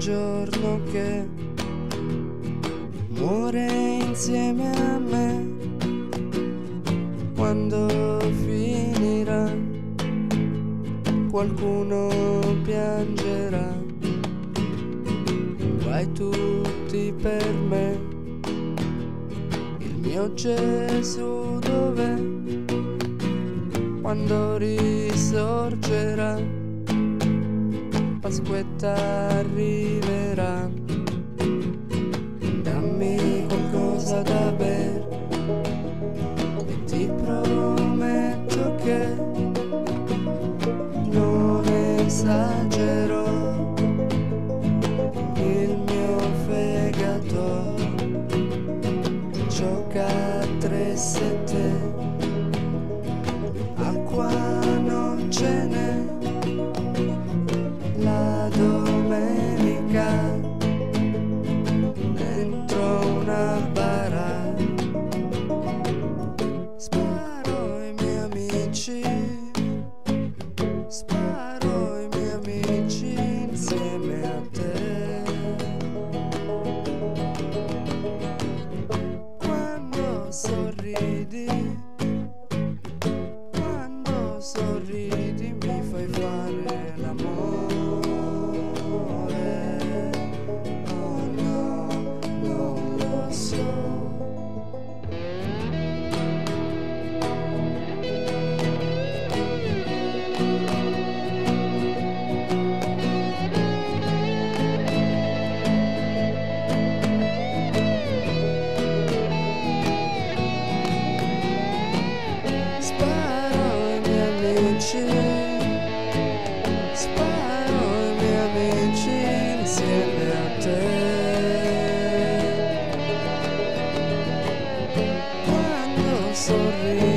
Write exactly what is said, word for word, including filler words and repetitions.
giorno che muore insieme a me. Quando finirà, qualcuno piangerà. Guai tutti per me. Il mio Gesù dov'è? Quando risorgerà, Pasquetta arriverà. Dammi qualcosa da bere e ti prometto che non esagero. Il mio fegato gioca a tre sette, acqua non ce n'è. La domenica dentro una bara sparo ai miei amici, sparo ai miei amici insieme a te. Quando sorridi, quando sorridi mi fai fare l'amore. Oh no, non lo so. Sparo ai miei amici, sparo ai miei amici insieme a te. Quando sorridi